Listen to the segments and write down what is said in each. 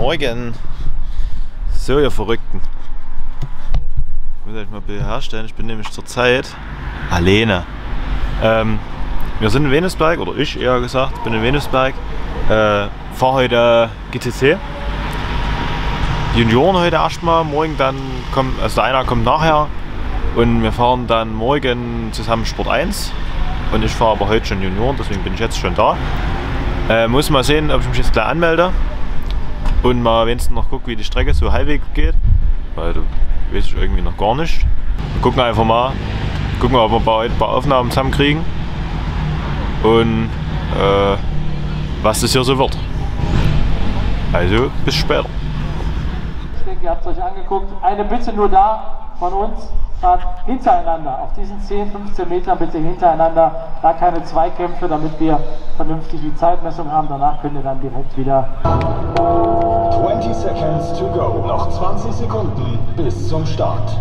Morgen. So, ihr Verrückten. Ich muss euch mal herstellen, ich bin nämlich zurzeit alleine. Wir sind in Venusberg, oder ich eher gesagt, bin in Venusberg. Fahre heute GTC. Die Junioren heute erstmal, morgen dann kommt, also der einer kommt nachher und wir fahren dann morgen zusammen Sport 1 und ich fahre aber heute schon Junioren, deswegen bin ich jetzt schon da. Muss mal sehen, ob ich mich jetzt gleich anmelde und mal wenigstens noch gucke, wie die Strecke so halbwegs geht, weil da weiß ich irgendwie noch gar nicht. Wir gucken einfach mal, ob wir bei Aufnahmen zusammenkriegen und was das hier so wird. Also bis später. Ich denke, ihr habt es euch angeguckt. Eine Bitte nur da von uns, fahrt hintereinander. Auf diesen 10, 15 Metern bitte hintereinander. Da keine Zweikämpfe, damit wir vernünftig die Zeitmessung haben. Danach könnt ihr dann direkt wieder... 20 seconds to go. Noch 20 Sekunden bis zum Start.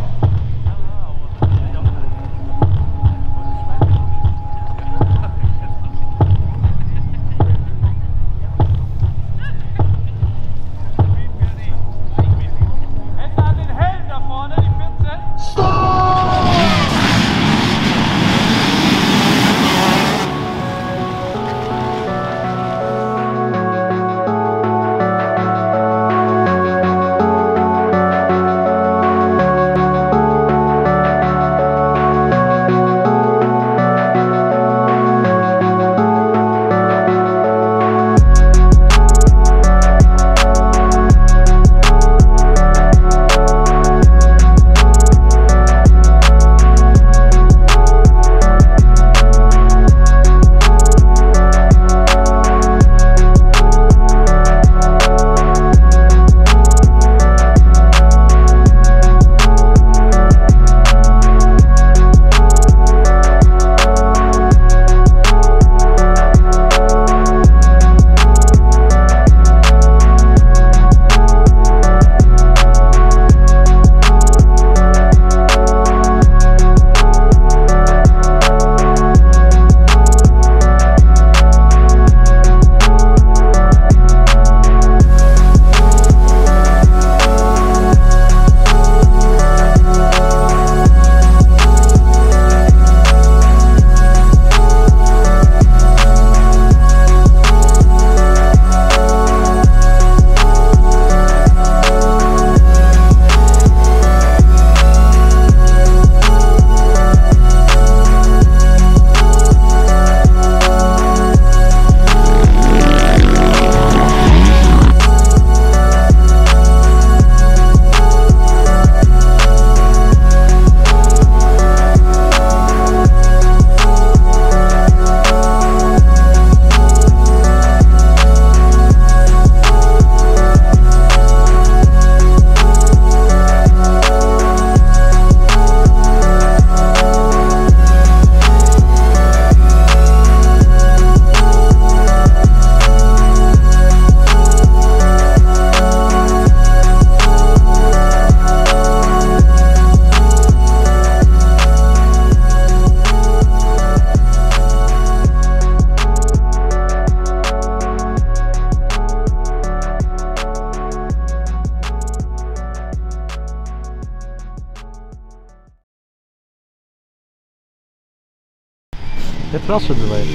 Jetzt war's schon soweit.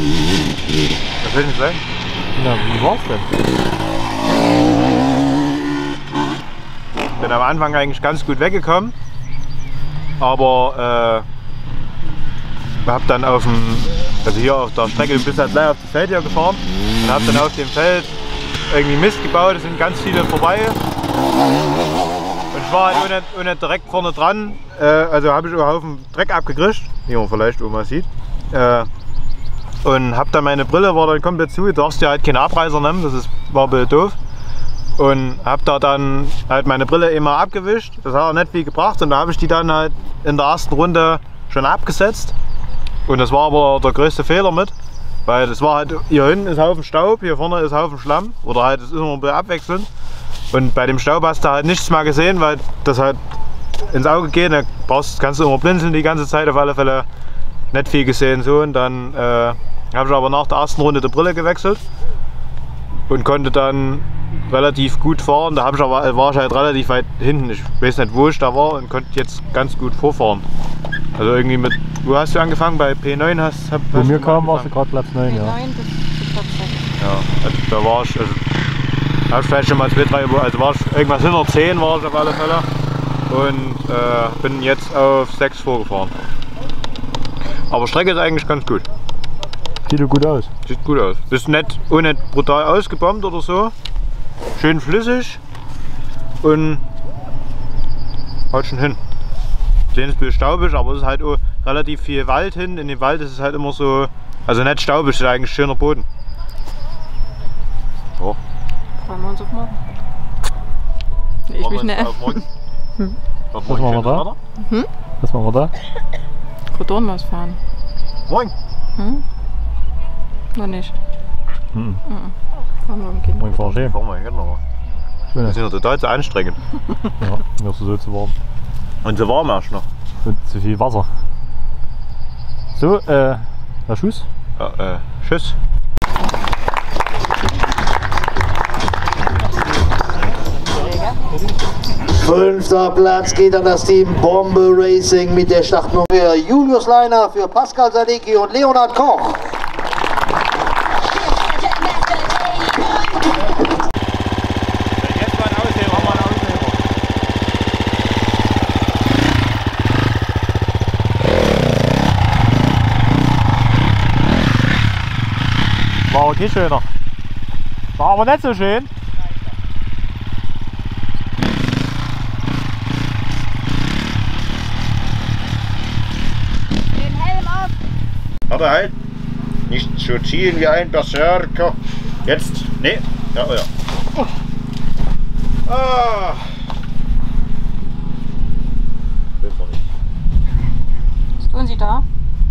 Was will ich sagen? Na, wie war's denn? Ich bin am Anfang eigentlich ganz gut weggekommen, aber habe dann also hier auf der Strecke bis halt gleich auf das Feld hier gefahren und habe dann auf dem Feld irgendwie Mist gebaut, es sind ganz viele vorbei und ich war halt ohne direkt vorne dran, also habe ich einen Haufen Dreck abgekriegt, wie man vielleicht auch mal sieht. Und hab dann meine Brille war dann komplett zu, du darfst ja halt keine Abreißer nehmen, war ein bisschen doof. Und hab da dann halt meine Brille immer abgewischt, das hat auch nicht viel gebracht und da habe ich die dann halt in der ersten Runde schon abgesetzt. Und das war aber der größte Fehler mit, weil das war halt, hier hinten ist Haufen Staub, hier vorne ist Haufen Schlamm oder halt, es ist immer ein bisschen abwechselnd. Und bei dem Staub hast du halt nichts mehr gesehen, weil das halt ins Auge geht, dann kannst du immer blinzeln die ganze Zeit, auf alle Fälle nicht viel gesehen so. Und dann habe ich aber nach der ersten Runde die Brille gewechselt und konnte dann relativ gut fahren. Da war ich halt relativ weit hinten. Ich weiß nicht, wo ich da war und konnte jetzt ganz gut vorfahren. Also irgendwie mit, wo hast du angefangen? Bei P9 Wo mir kam, warst du gerade Platz 9, ja. P9 bis Platz 6. Ja, also da war ich, also habe ich vielleicht schon mal 2, 3, also war ich irgendwas hinter 10 war ich auf alle Fälle. Und bin jetzt auf 6 vorgefahren. Aber Strecke ist eigentlich ganz gut. Sieht gut aus. Sieht gut aus. Ist nicht, ohne brutal ausgebombt oder so. Schön flüssig und haut schon hin. Den ist ein bisschen staubig, aber es ist halt auch relativ viel Wald hin. In dem Wald ist es halt immer so, also nicht staubig, es ist eigentlich schöner Boden. Ja. Freuen wir uns auf morgen. Ich mich nicht. Auf morgen. Was machen wir da? Was machen wir da? Rotorenmaus fahren. Morgen. Noch nicht. Mhm. Fahren wir im Kind. Morgen fahren wir Fahren wir hin, aber das ist ja total zu anstrengend. Ja, mir ist so zu warm. Und so warm erst noch. Und zu viel Wasser. So, der Schuss. Ja, tschüss. Fünfter Platz geht an das Team Bombe Racing mit der Startnummer für Julius Leiner, für Pascal Sadecki und Leonhard Koch. War okay schöner. War aber nicht so schön. Warte halt. Nicht so ziehen wie ein Berserker. Jetzt. Nee. Ja, oh ja. Ah. Will man nicht. Was tun Sie da?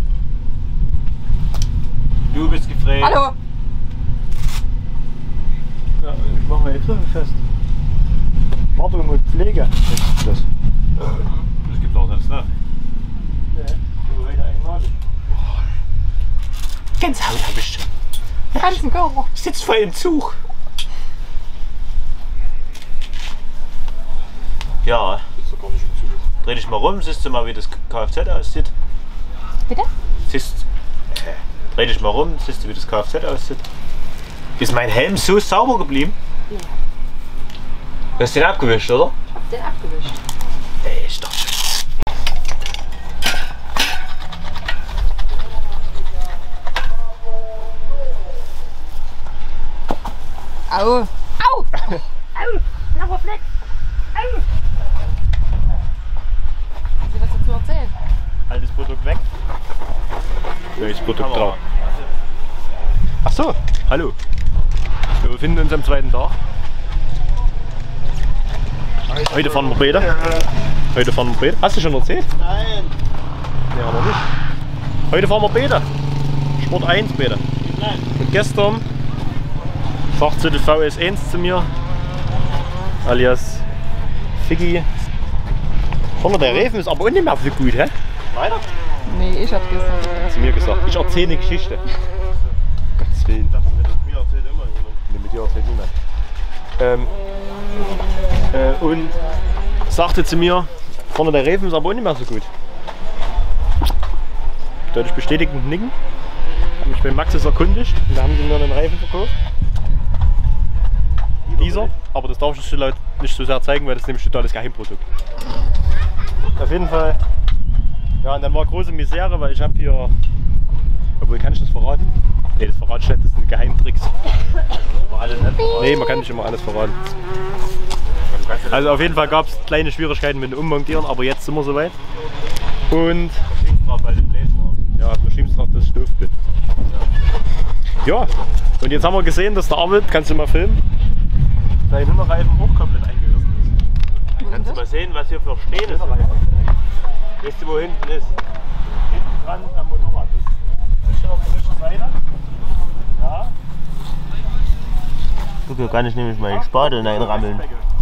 Du bist gefreut. Hallo! Ja, ich mache meine Griffe fest. Wartung und Pflege. Das gibt auch sonst, ne? Gänsehaut hab ich schon. Ganzen Körper. Sitzt voll im Zug. Ja. Dreh dich mal rum, siehst du mal, wie das Kfz aussieht. Bitte? Dreh dich mal rum, siehst du, wie das Kfz aussieht. Ist mein Helm so sauber geblieben? Ja. Du hast den abgewischt, oder? Ich hab den abgewischt. Ey, ist doch schön. Au! Au! Au! Blauer Fleck! Au! Haben Sie was dazu erzählen? Altes Produkt weg. Neues Produkt drauf. Ach so, hallo. Wir befinden uns am zweiten Tag. Heute fahren wir Bäder. Heute fahren wir Bäder. Hast du schon erzählt? Nein. Nee, aber nicht. Heute fahren wir Bäder. Sport 1 Bäder. Nein. Und gestern sagt so der VS1 zu mir, alias Ficky. Vorne der Reifen ist aber auch nicht mehr so gut, hä? Weiter? Nee, ich hab's gesagt. Zu mir gesagt. Ich erzähle eine Geschichte. Gottes Willen. Mir erzählt immer jemand. Nee, mit dir erzählt niemand. Und sagte zu mir, vorne der Reifen ist aber auch nicht mehr so gut. Da hatte ich bestätigend Nicken. Habe mich bei Maxis erkundigt und da haben sie mir einen Reifen verkauft. Dieser, aber das darf ich nicht so sehr zeigen, weil das ist nämlich totales Geheimprodukt. Auf jeden Fall. Ja, und dann war große Misere, weil ich habe hier. Obwohl, kann ich das verraten? Nee, das verrate ich nicht, das sind Geheimtricks. Nee, man kann nicht immer alles verraten. Also auf jeden Fall gab es kleine Schwierigkeiten mit dem Ummontieren, aber jetzt sind wir soweit. Und ja, du schiebst noch das Stoffbild. Ja, und jetzt haben wir gesehen, dass der Arvid, kannst du mal filmen, sein Hinterreifen auch komplett eingerissen ist. Kannst du mal sehen, was hier für Stehen ist. Weißt du, wo hinten ist? Hinten dran am Motorrad. Das ist schon auf der rechten Seite. Ja. Guck, hier kann ich nämlich meinen Spatel reinrammeln.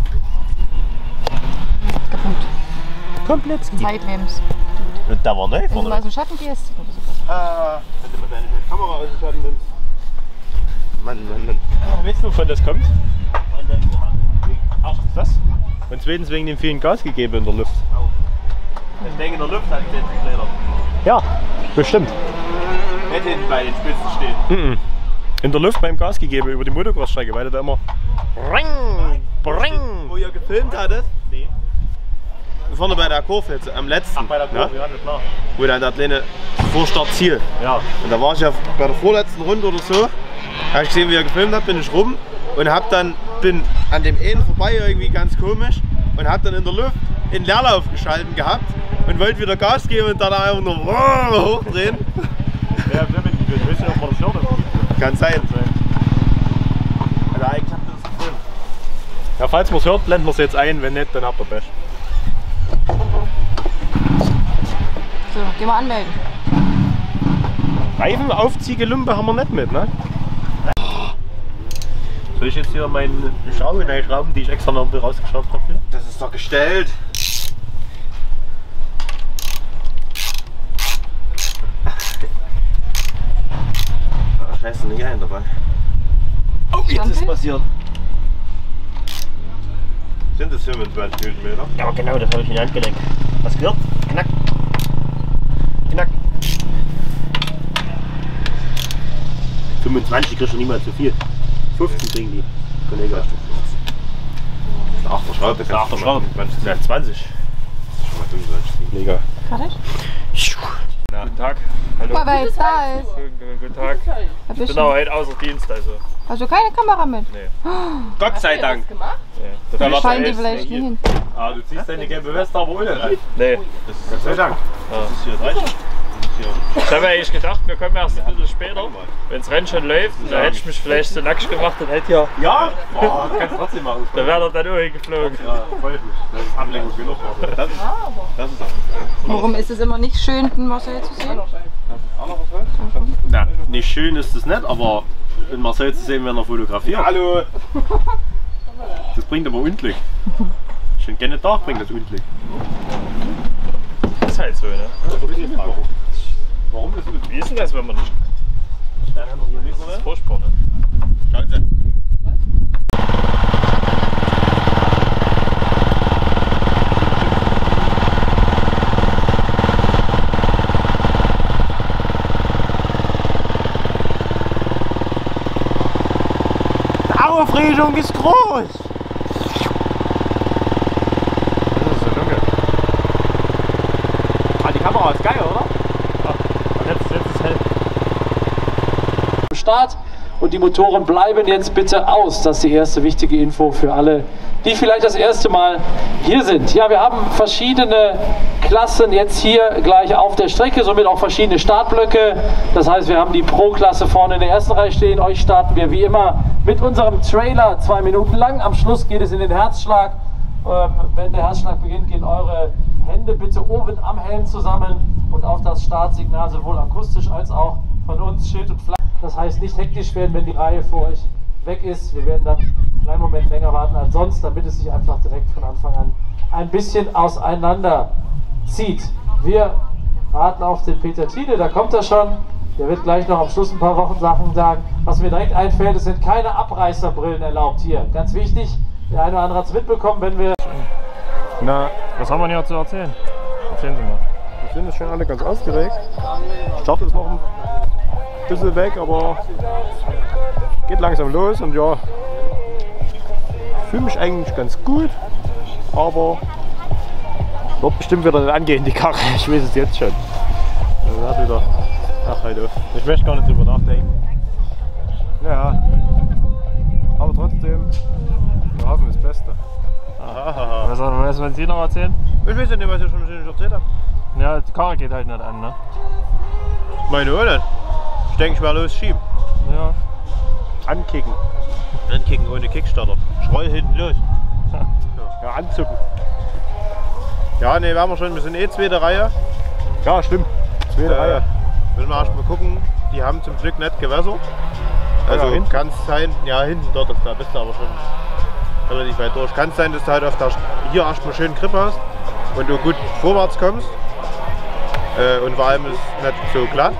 Kaputt. Komplett. Zeitlems. Und da war neu Wenn du vorne. mal so Schatten gehst. Oder so. Wenn du mal deine Kamera ausschalten nimmst. Mann. Weißt du, wovon das kommt? Erstens das. Und zweitens wegen dem vielen Gas gegeben in der Luft. Deswegen in der Luft hat es den Kleidern. Ja, bestimmt. Nicht hinten bei den Spitzen stehen. In der Luft beim Gas gegeben über die Motocross-Strecke, weil du da immer Wo ihr gefilmt hattet? Nee. Vorne bei der Kurve jetzt, am letzten. Ach, bei der Kurve, ja, klar. Wo dann der kleine Vorstart-Ziel. Ja. Und da war ich ja bei der vorletzten Runde oder so. Habe ich gesehen, wie er gefilmt hat, bin ich rum und bin an dem einen vorbei irgendwie ganz komisch und habe dann in der Luft in Leerlauf geschalten gehabt und wollte wieder Gas geben und dann einfach nur hochdrehen. Ja, ich weiß nicht, ob man das hört. Kann sein. Also eigentlich habt ihr das gefilmt. Ja, falls man es hört, blenden wir es jetzt ein, wenn nicht, dann habt ihr Pech. So, geh mal anmelden. Reifenaufziegelumpe haben wir nicht mit, ne? Soll ich jetzt hier meine Schraube schrauben, die ich extra noch rausgeschraubt habe? Das ist doch gestellt. Scheiße, nicht ein dabei. Oh, jetzt ist passiert. Sind es 25 Newtonmeter? Ja, genau, das habe ich in die Hand gelenkt. Hast du gehört? Knack. Knack. 25 kriegst du niemals zu viel. 15 kriegen die, Kollege. Das ist eine Achterschraube. Das ist eine Achterschraube. Ja, 20. Das ist schon mal 25. Kollege. Fertig? Guten Tag. Hallo. Guck mal, wer jetzt da ist. Guten Tag. Ich bin aber heute außer Dienst, also. Hast du keine Kamera mit? Nee. Gott sei Dank. Nee. Da scheint die vielleicht nicht hin. Ah, du ziehst deine gelbe Weste aber ohne rein. Nee. Das ist Gott sei Dank. Das ist hier 30. Ich habe eigentlich gedacht, wir kommen erst ein bisschen später, wenn das Rennen schon läuft. Da hätte ich mich vielleicht so nackig gemacht und hätte hier. Ja? Oh, kannst du trotzdem machen. Da wäre er dann auch hingeflogen. Ja, freut mich. Das ist Ablenkung genug. Das ist Warum ist es immer nicht schön, den Marcel zu sehen? Na, nicht schön ist es nicht, aber in Marcel zu sehen, wenn er fotografiert. Hallo! Das bringt aber Unglück. Schon gerne Tag bringt das Unglück. Das ist halt so, ne? Warum ist es? Wie ist denn das, wenn man nicht. Das ist furchtbar, ne? Schauen Sie. Die Aufregung ist groß! Das ist so dunkel. Ah, die Kamera ist geil, oder? Jetzt ist hell. Start und die Motoren bleiben jetzt bitte aus. Das ist die erste wichtige Info für alle, die vielleicht das erste Mal hier sind. Ja, wir haben verschiedene Klassen jetzt hier gleich auf der Strecke, somit auch verschiedene Startblöcke. Das heißt, wir haben die Pro-Klasse vorne in der ersten Reihe stehen. Euch starten wir wie immer mit unserem Trailer 2 Minuten lang. Am Schluss geht es in den Herzschlag. Wenn der Herzschlag beginnt, gehen eure Hände bitte oben am Helm zusammen und auf das Startsignal sowohl akustisch als auch von uns Schild und Flagge. Das heißt, nicht hektisch werden, wenn die Reihe vor euch weg ist. Wir werden dann einen kleinen Moment länger warten als sonst, damit es sich einfach direkt von Anfang an ein bisschen auseinander zieht. Wir warten auf den Peter Thiele, da kommt er schon. Der wird gleich noch am Schluss ein paar Sachen sagen. Was mir direkt einfällt, es sind keine Abreißerbrillen erlaubt hier. Ganz wichtig, der eine oder andere hat es mitbekommen, wenn wir... Na, was haben wir hier zu erzählen? Erzählen Sie mal. Wir sind jetzt schon alle ganz aufgeregt. Start ist noch ein bisschen weg, aber geht langsam los und ja, ich fühle mich eigentlich ganz gut, aber wird bestimmt wieder nicht angehen, die Karre. Ich weiß es jetzt schon. Also hat wieder. Ach, halt auf. Ich möchte gar nicht drüber nachdenken. Ja, aber trotzdem, wir hoffen das Beste. Was wollen Sie noch erzählen? Ich weiß ja nicht, was ich schon erzählt habe. Ja, die Karre geht halt nicht an, ne? Meine auch nicht. Ich denke, ich werde los schieben. Ja. Ankicken. Ankicken ohne Kickstarter. Schroll hinten los. Ja, anzucken. Ja, ne, werden wir schon. Wir sind eh zweite Reihe. Ja, stimmt. Zweite Reihe. Müssen wir erst mal gucken. Die haben zum Glück nicht gewässert. Also ja, kann es sein, ja hinten dort, da bist du aber schon relativ weit durch. Kann es sein, dass du halt auf der, hier erstmal schön Grip hast und du gut vorwärts kommst. Und vor allem ist es nicht so glatt.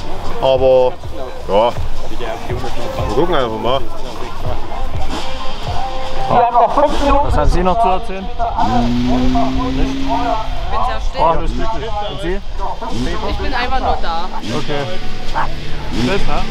Aber ja, wir gucken einfach mal. Wir haben noch 5 Minuten. Was hat sie noch zu erzählen? Ich bin sehr still. Oh, alles glücklich. Und Sie? Ich bin einfach nur da. Okay. Tschüss, ne?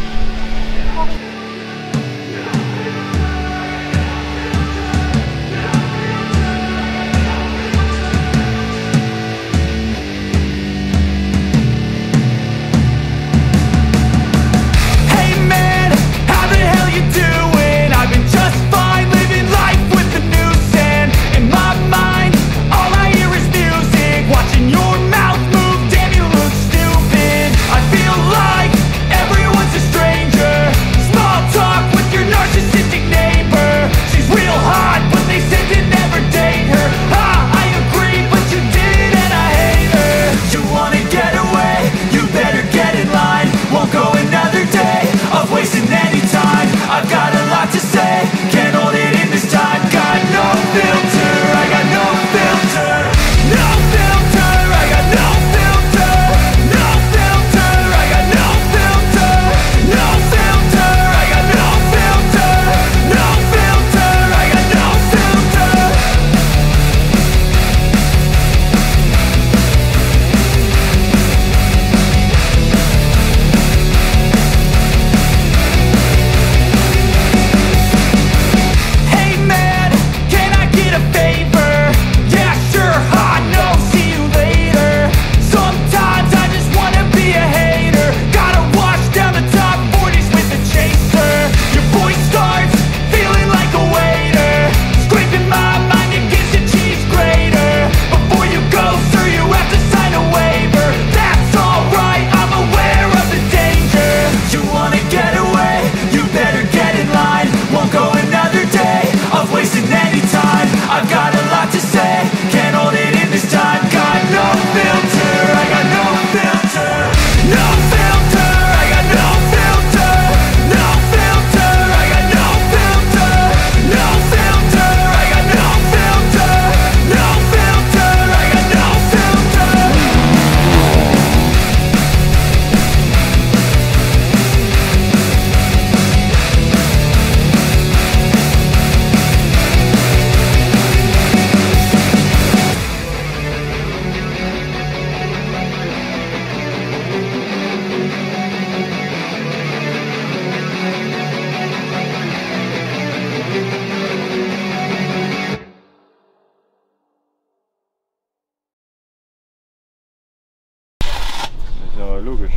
Logisch.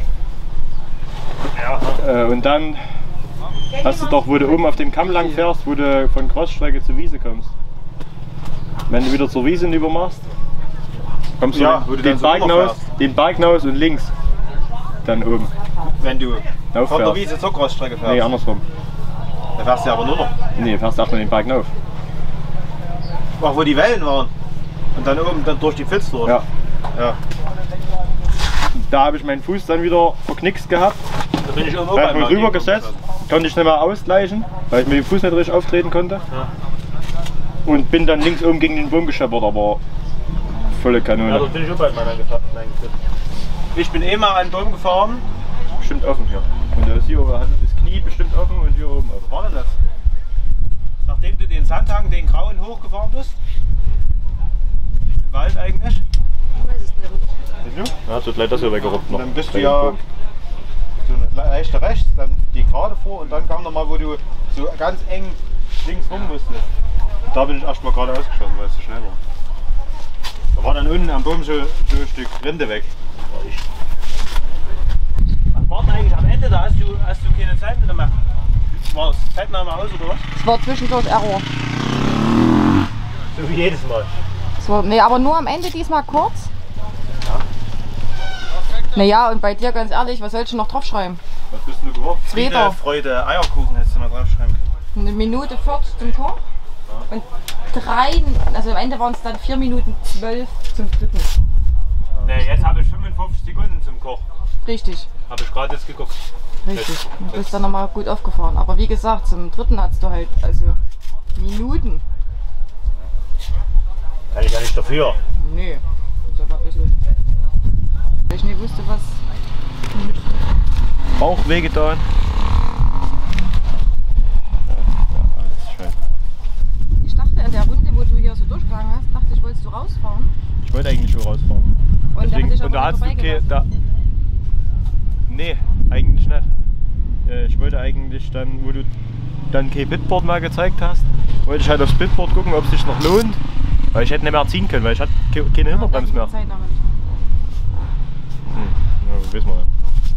Ja. Und dann hast du doch, wo du oben auf dem Kamm lang fährst, wo du von Crossstrecke zur Wiese kommst. Wenn du wieder zur Wiese hinüber machst, kommst du ja, den Berg hinaus und links. Dann oben. Wenn du von der Wiese zur Crossstrecke fährst? Nee, andersrum. Da fährst du aber nur noch. Nee, fährst erstmal den Berg hinauf. Ach, wo die Wellen waren. Und dann oben dann durch die Pfütze durch. Ja. Ja. Da habe ich meinen Fuß dann wieder verknickst gehabt. Da bin ich irgendwo rüber gesetzt, konnte ich nicht mehr ausgleichen, weil ich mit dem Fuß nicht richtig auftreten konnte. Ja. Und bin dann links oben gegen den Baum gescheppert, aber volle Kanone. Ja, dort bin ich auch bald mal reingefahren. Ich bin eh mal an den Baum gefahren. Bestimmt offen hier. Und da ist hier das Knie bestimmt offen und hier oben offen. Was war denn das? Nachdem du den Sandhang, den grauen, hochgefahren bist? Im Wald eigentlich? Ich weiß es nicht. Ja, so gleich das hier weggeruppt noch. Dann bist du ja so eine leichte rechts, dann die gerade vor und dann kam noch mal, wo du so ganz eng links rum musstest. Da bin ich erstmal gerade ausgeschossen, weil es zu schnell war. Da war dann unten am Baum so ein Stück Rinde weg. Was war denn eigentlich am Ende? Da hast du keine Zeit mehr gemacht. War das Zeitnahme aus oder was? Es war zwischendurch Error. So wie jedes Mal. Nee, aber nur am Ende diesmal kurz. Ja. Naja, und bei dir ganz ehrlich, was sollst du noch draufschreiben? Was bist du geworden? Friede, Freude, Eierkuchen hättest du noch draufschreiben können. 1 Minute 40 zum Koch. Ja. Und 3, also am Ende waren es dann 4 Minuten 12 zum dritten. Ja. Ne, jetzt habe ich 55 Sekunden zum Koch. Richtig. Habe ich gerade jetzt geguckt. Richtig. Du bist dann nochmal gut aufgefahren. Aber wie gesagt, zum dritten hast du halt also Minuten. Kann ich ja nicht dafür. Nee. Das ist aber ein bisschen. Weil ich nicht wusste, was. Bauch wehgetan. Ich da. Nee, eigentlich nicht. Ich wollte eigentlich dann, wo du dann kein Bitboard mehr gezeigt hast, wollte ich halt aufs Bitboard gucken, ob es sich noch lohnt. Weil ich hätte nicht mehr ziehen können, weil ich hatte keine Hinterbremse mehr. Zeit aber nicht Ja, wissen wir ja.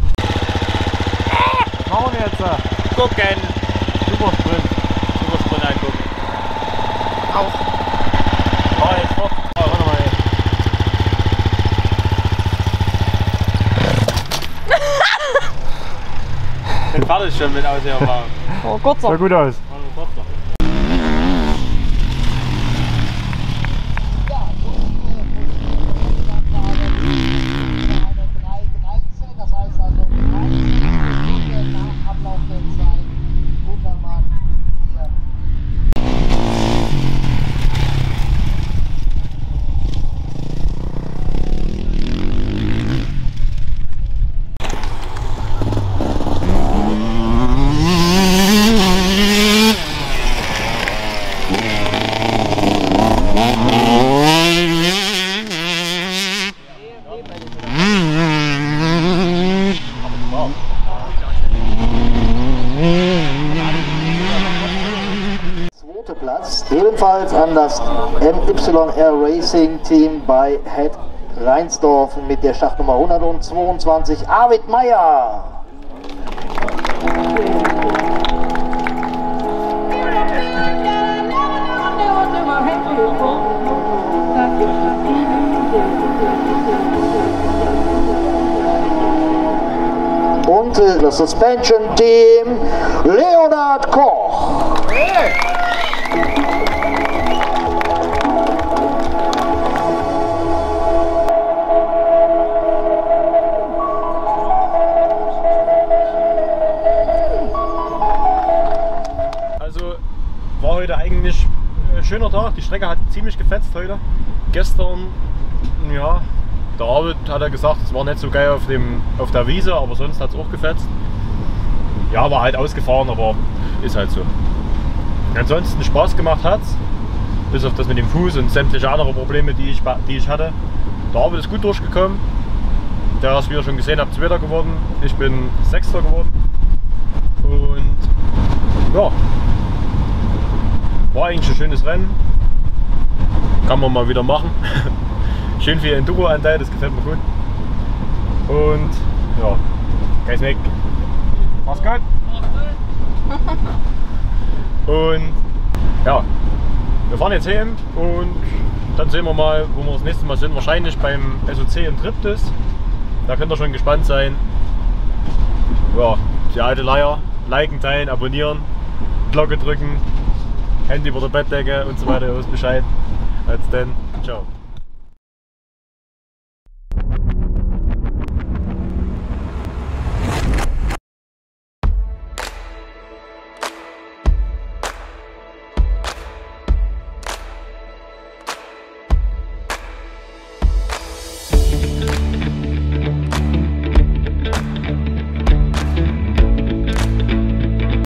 Was machen wir jetzt? Gucken. Supersprint angucken. auch. Oh, jetzt fort. Oh, warte mal. Ich bin fertig schon mit Ausheben. Oh, kurzer. Sah gut aus. Das heißt also 13 Sekunden nach Ablauf der Zeit. Wundermann hier. Zweiter Platz, ebenfalls an das MYR Racing Team bei Het Reinsdorf mit der Startnummer 122, Arvid Meyer. Und das Suspension Team Leonhard Koch. Also war heute eigentlich ein schöner Tag. Die Strecke hat ziemlich gefetzt heute. Gestern, ja, der Arvid hat er gesagt, es war nicht so geil auf der Wiese, aber sonst hat es auch gefetzt. Ja, war halt ausgefahren, aber ist halt so. Ansonsten Spaß gemacht hat's, bis auf das mit dem Fuß und sämtliche andere Probleme, die ich hatte. Der Arvid ist gut durchgekommen. Der ist, wie ihr schon gesehen habt, Zweiter geworden. Ich bin Sechster geworden. Und ja, war eigentlich ein schönes Rennen. Kann man mal wieder machen. Schön viel Enduro-Anteil, das gefällt mir gut. Und ja, Guys weg. Mach's gut. Und ja, wir fahren jetzt heim und dann sehen wir mal, wo wir das nächste Mal sind. Wahrscheinlich beim SOC in Triptis. Da könnt ihr schon gespannt sein. Ja, die alte Leier. Liken, teilen, abonnieren, Glocke drücken, Handy über der Bettdecke und so weiter. Ihr wisst Bescheid. Als dann, ciao.